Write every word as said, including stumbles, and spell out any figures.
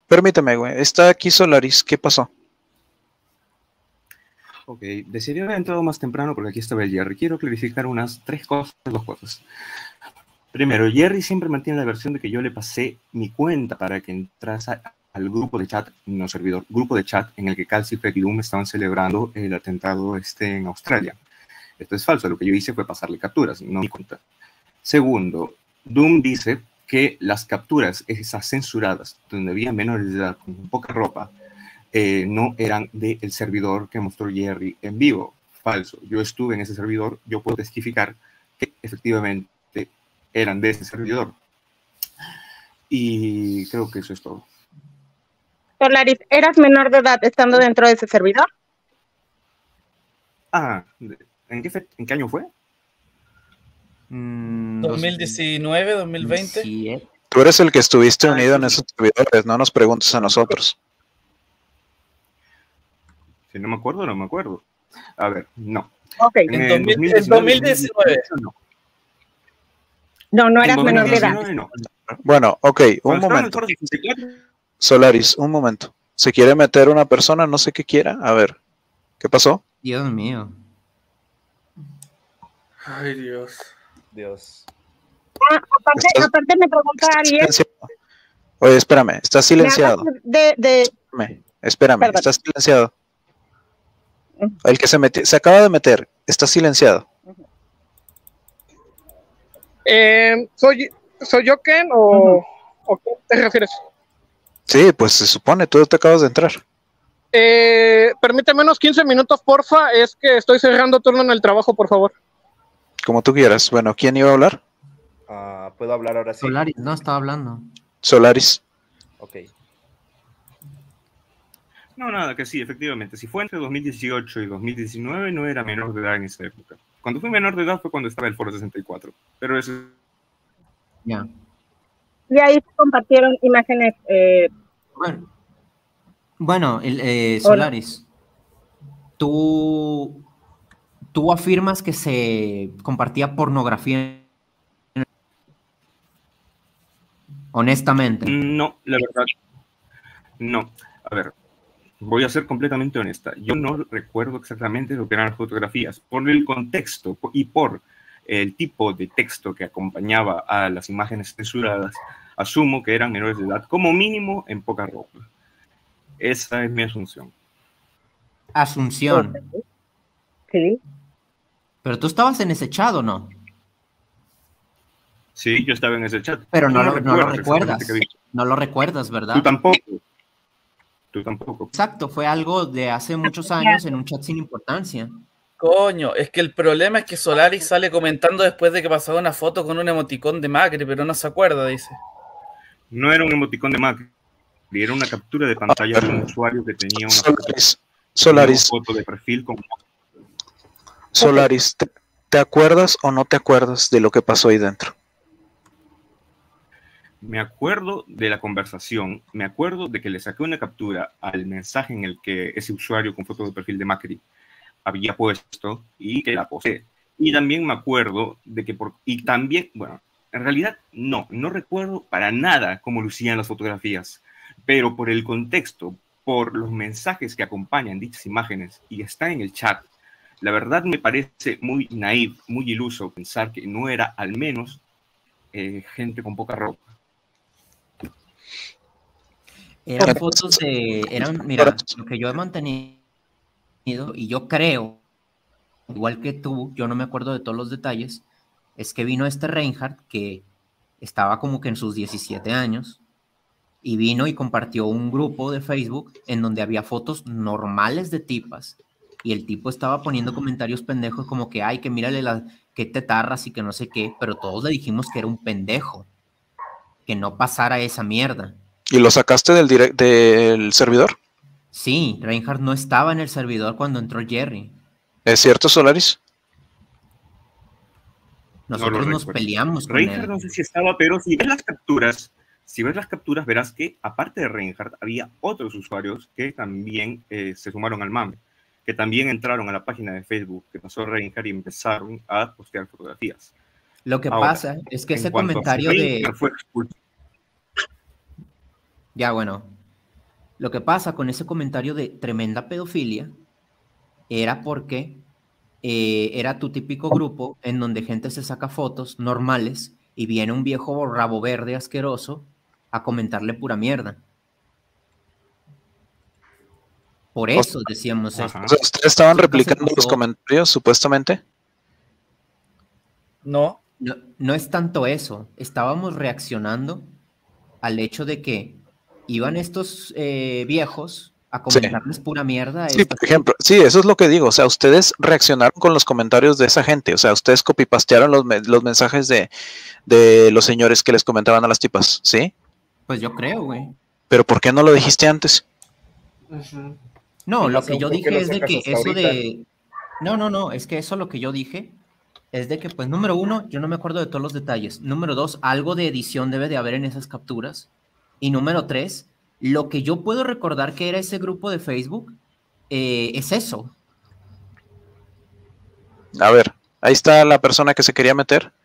Permíteme, güey. Está aquí Solaris. ¿Qué pasó? Ok, decidí haber entrado más temprano porque aquí estaba el Jerry. Quiero clarificar unas tres cosas, dos cosas. Primero, Jerry siempre mantiene la versión de que yo le pasé mi cuenta para que entrase al grupo de chat, no servidor, grupo de chat en el que Calcifex y Doom estaban celebrando el atentado este en Australia. Esto es falso, lo que yo hice fue pasarle capturas, no mi cuenta. Segundo, Doom dice que las capturas, esas censuradas, donde había menores de edad con poca ropa, eh, no eran del servidor que mostró Jerry en vivo. Falso. Yo estuve en ese servidor, yo puedo testificar que efectivamente eran de ese servidor. Y creo que eso es todo. Solaris, ¿eras menor de edad estando dentro de ese servidor? Ah, ¿en qué, fe ¿en qué año fue? Mm, dos mil diecinueve, dos mil veinte. Sí, Tú eres el que estuviste Ah, unido sí, en sí. esos servidores, no nos preguntes a nosotros. Si no me acuerdo, no me acuerdo. A ver, no. Ok. En, En, en dos mil, en dos mil diecinueve. no. No, no En eras menor de edad. dos mil diecinueve, no. Bueno, ok, un Cuando estaba en el momento. Foro sesenta y cuatro, Solaris, un momento. ¿Se quiere meter una persona? No sé qué quiera. A ver, ¿qué pasó? Dios mío. Ay, Dios. Dios. Ah, aparte, Estás- aparte me pregunta Está alguien. silenciado. Oye, espérame, está me silenciado. hablas de, de, Espérame, espérame, Perdón. está silenciado. Ujú. El que se metió, se acaba de meter, está silenciado. Eh, ¿soy, ¿Soy yo, Ken, o, o qué te refieres? Sí, pues se supone, tú te acabas de entrar. Eh, permíteme unos quince minutos, porfa. Es que estoy cerrando turno en el trabajo, por favor. Como tú quieras. Bueno, ¿quién iba a hablar? Ah, ¿puedo hablar ahora sí? Solaris no estaba hablando. Solaris. Ok. no, nada, que sí, efectivamente. Si fue entre dos mil dieciocho y dos mil diecinueve, no era menor de edad en esa época. Cuando fui menor de edad fue cuando estaba el Foro sesenta y cuatro. Pero eso Ya. y ahí se compartieron imágenes. Eh, Bueno, bueno el, eh, Solaris, tú, tú afirmas que se compartía pornografía. Honestamente. no, la verdad, no. A ver, voy a ser completamente honesta. Yo no recuerdo exactamente lo que eran las fotografías. Por el contexto y por el tipo de texto que acompañaba a las imágenes censuradas, asumo que eran menores de edad, como mínimo en poca ropa. Esa es mi asunción. Asunción. sí. Pero tú estabas en ese chat, ¿o no? Sí, yo estaba en ese chat. Pero Tú no, lo, no lo recuerdas recuerdas. exactamente qué vi. No lo recuerdas, ¿verdad? Tú tampoco. Tú tampoco. Exacto, fue algo de hace muchos años en un chat sin importancia. Coño, es que el problema es que Solaris sale comentando después de que pasó una foto con un emoticón de Macri, pero no se acuerda, dice. No era un emoticón de Macri, era una captura de pantalla de un usuario que tenía una foto, Solaris. Solaris. una foto de perfil con... Solaris, ¿te, te acuerdas o no te acuerdas de lo que pasó ahí dentro? Me acuerdo de la conversación, me acuerdo de que le saqué una captura al mensaje en el que ese usuario con foto de perfil de Macri había puesto y que la posé. Y también me acuerdo de que por... Y también, bueno, en realidad no, no recuerdo para nada cómo lucían las fotografías, pero por el contexto, por los mensajes que acompañan dichas imágenes y están en el chat, la verdad me parece muy naive, muy iluso pensar que no era al menos eh, gente con poca ropa. Eran fotos de... Eran, mira, lo que yo he mantenido, y yo creo, igual que tú, yo no me acuerdo de todos los detalles, es que vino este Reinhardt, que estaba como que en sus diecisiete años, y vino y compartió un grupo de Facebook en donde había fotos normales de tipas, y el tipo estaba poniendo comentarios pendejos como que, ay, que mírale las, qué tetarras y que no sé qué, pero todos le dijimos que era un pendejo, que no pasara esa mierda. ¿Y lo sacaste del, direct, del servidor? Sí, Reinhardt no estaba en el servidor cuando entró Jerry. ¿Es cierto, Solaris? Nosotros No nos peleamos con Reinhardt él. no sé si estaba, pero si ves las capturas, si ves las capturas, verás que aparte de Reinhardt, había otros usuarios que también eh, se sumaron al mame, que también entraron a la página de Facebook que pasó Reinhardt y empezaron a postear fotografías. Lo que Ahora, pasa es que en ese cuanto a si comentario de... Reinhardt fue expulsado. Ya, bueno. Lo que pasa con ese comentario de tremenda pedofilia era porque eh, era tu típico grupo en donde gente se saca fotos normales y viene un viejo rabo verde asqueroso a comentarle pura mierda. Por eso decíamos esto. O sea, ¿ustedes estaban Eso replicando pasó. los comentarios, supuestamente? No. No, no es tanto eso, estábamos reaccionando al hecho de que iban estos eh, viejos a comentarles pura mierda. A Sí, estas- por ejemplo, sí, eso es lo que digo. O sea, ustedes reaccionaron con los comentarios de esa gente. O sea, ustedes copipastearon los, me- los mensajes de, de los señores que les comentaban a las tipas, ¿sí? Pues yo creo, güey. Pero ¿por qué no lo dijiste antes? No, Y lo no sé que yo por qué dije lo es de sacas que hasta eso ahorita. de... No, no, no, es que eso lo que yo dije es de que, pues, número uno, yo no me acuerdo de todos los detalles. Número dos, algo de edición debe de haber en esas capturas. Y número tres, lo que yo puedo recordar que era ese grupo de Facebook, eh, es eso. A ver, ahí está la persona que se quería meter.